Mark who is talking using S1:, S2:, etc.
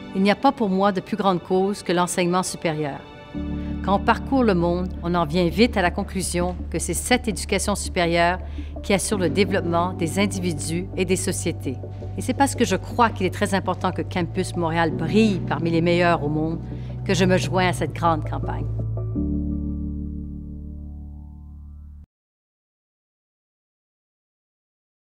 S1: Il n'y a pas pour moi de plus grande cause que l'enseignement supérieur. Quand on parcourt le monde, on en vient vite à la conclusion que c'est cette éducation supérieure qui assure le développement des individus et des sociétés. Et c'est parce que je crois qu'il est très important que Campus Montréal brille parmi les meilleurs au monde que je me joins à cette grande campagne.